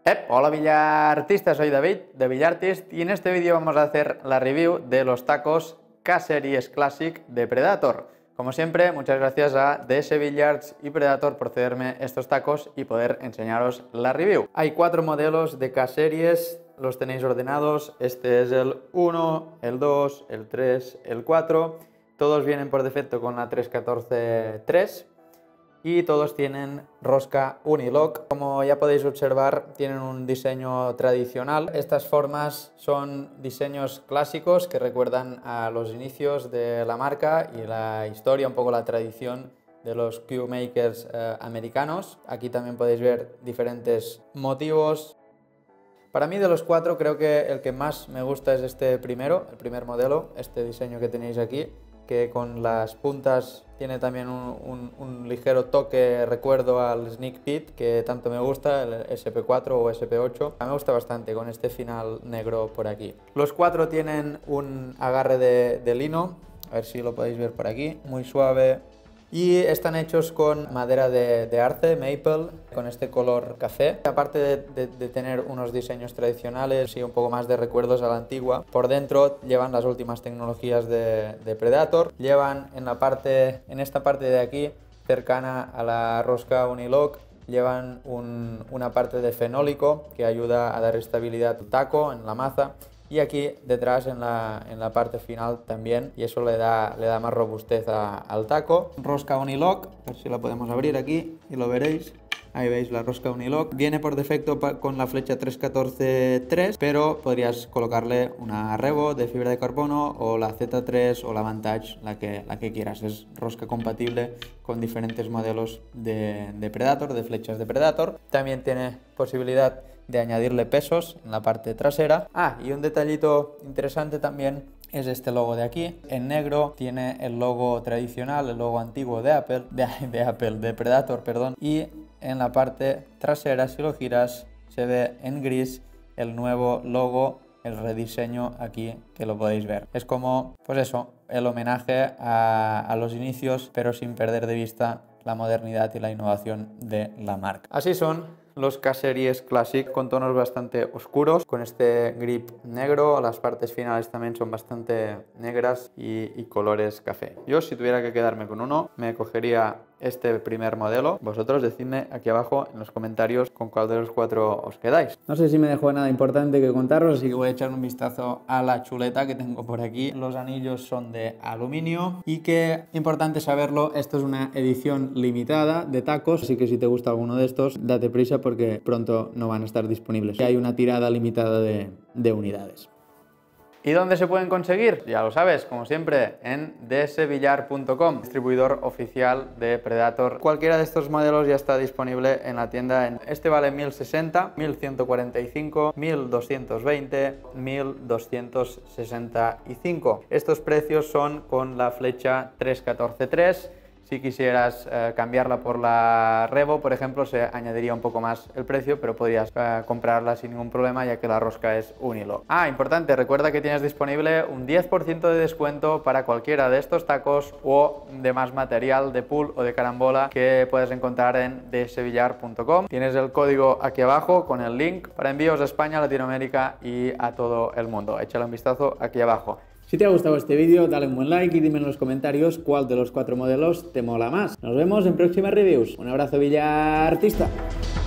Hola Villartistas, soy David de Villartist y en este vídeo vamos a hacer la review de los tacos K-Series Classic de Predator. Como siempre, muchas gracias a DS Billards y Predator por cederme estos tacos y poder enseñaros la review. Hay 4 modelos de K-Series, los tenéis ordenados. Este es el 1, el 2, el 3, el 4. Todos vienen por defecto con la 314-3. Y todos tienen rosca Unilock. Como ya podéis observar, tienen un diseño tradicional. Estas formas son diseños clásicos que recuerdan a los inicios de la marca y la historia, un poco la tradición de los cue makers americanos. Aquí también podéis ver diferentes motivos. Para mí, de los 4, creo que el que más me gusta es este primero, el primer modelo, este diseño que tenéis aquí, que con las puntas tiene también un ligero toque recuerdo al Sneak Pit, que tanto me gusta, el SP4 o SP8. Me gusta bastante con este final negro por aquí. Los 4 tienen un agarre de lino, a ver si lo podéis ver por aquí, muy suave. Y están hechos con madera de arce, maple, con este color café. Aparte de tener unos diseños tradicionales y un poco más de recuerdos a la antigua, por dentro llevan las últimas tecnologías de Predator. Llevan en esta parte de aquí, cercana a la rosca Unilock, llevan una parte de fenólico que ayuda a dar estabilidad al taco en la maza. Y aquí detrás en la parte final también, y eso le da más robustez al taco. Rosca Unilock, a ver si la podemos abrir aquí y lo veréis. Ahí veis la rosca Unilock. Viene por defecto con la flecha 314-3, pero podrías colocarle una Revo de fibra de carbono o la Z3 o la Vantage, la que quieras. Es rosca compatible con diferentes modelos de Predator, de flechas de Predator. También tiene posibilidad de añadirle pesos en la parte trasera. Y un detallito interesante también es este logo de aquí. En negro tiene el logo tradicional, el logo antiguo de Predator, perdón. Y en la parte trasera, si lo giras, se ve en gris el nuevo logo, el rediseño aquí, que lo podéis ver. Es como, pues eso, el homenaje a los inicios, pero sin perder de vista la modernidad y la innovación de la marca. Así son los K-Series Classic, con tonos bastante oscuros, con este grip negro. Las partes finales también son bastante negras y colores café. Yo, si tuviera que quedarme con uno, me cogería este primer modelo. Vosotros decidme aquí abajo en los comentarios con cuál de los 4 os quedáis. No sé si me dejó nada importante que contaros, así que voy a echar un vistazo a la chuleta que tengo por aquí. Los anillos son de aluminio y que, importante saberlo, esto es una edición limitada de tacos, así que si te gusta alguno de estos, date prisa porque pronto no van a estar disponibles. Y hay una tirada limitada de unidades. ¿Y dónde se pueden conseguir? Ya lo sabes, como siempre, en dsbillar.com, distribuidor oficial de Predator. Cualquiera de estos modelos ya está disponible en la tienda. Este vale 1060, 1145, 1220, 1265. Estos precios son con la flecha 314-3. Si quisieras cambiarla por la Revo, por ejemplo, se añadiría un poco más el precio, pero podrías comprarla sin ningún problema, ya que la rosca es Unilock. Importante, recuerda que tienes disponible un 10% de descuento para cualquiera de estos tacos o de más material de pool o de carambola que puedes encontrar en dsbillar.com. Tienes el código aquí abajo con el link para envíos a España, Latinoamérica y a todo el mundo. Échale un vistazo aquí abajo. Si te ha gustado este vídeo, dale un buen like y dime en los comentarios cuál de los 4 modelos te mola más. Nos vemos en próximas reviews. Un abrazo, Villartista.